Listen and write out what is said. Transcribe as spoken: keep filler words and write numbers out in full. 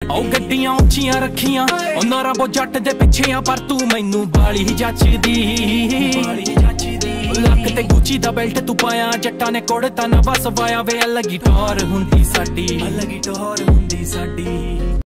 ਉਹ ਗੱਡੀਆਂ ਉੱਚੀਆਂ ਰੱਖੀਆਂ ਉਹਨਾਂ ਰੱਬੋ ਜੱਟ ਦੇ ਪਿੱਛੇ ਆ ਪਰ ਤੂੰ ਮੈਨੂੰ ਬਾਲੀ ਜੱਚਦੀ ਲੱਕ ਤੇ ਗੁੱਚੀ ਦਾ ਬੈਲਟ ਤੂੰ ਪਾਇਆ ਜੱਟਾਂ ਨੇ ਕੋੜਤਾ ਨਾ ਵਸ ਵਾਇਆ ਵੇ ਅਲੱਗੀ ਟੌਰ ਹੁੰਦੀ ਸਾਡੀ ਅਲੱਗੀ ਟੌਰ ਹੁੰਦੀ ਸਾਡੀ।